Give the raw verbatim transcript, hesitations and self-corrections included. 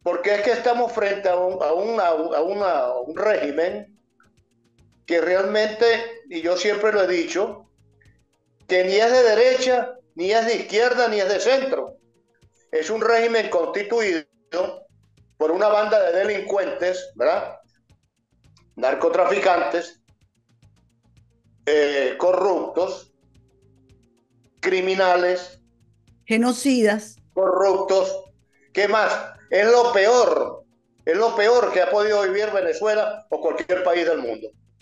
porque es que estamos frente a un, a una- a una- a un régimen que realmente, y yo siempre lo he dicho, que ni es de derecha, ni es de izquierda, ni es de centro. Es un régimen constituido por una banda de delincuentes, ¿verdad? Narcotraficantes, eh, corruptos, criminales, Genocidas. corruptos. ¿Qué más? Es lo peor, es lo peor que ha podido vivir Venezuela o cualquier país del mundo.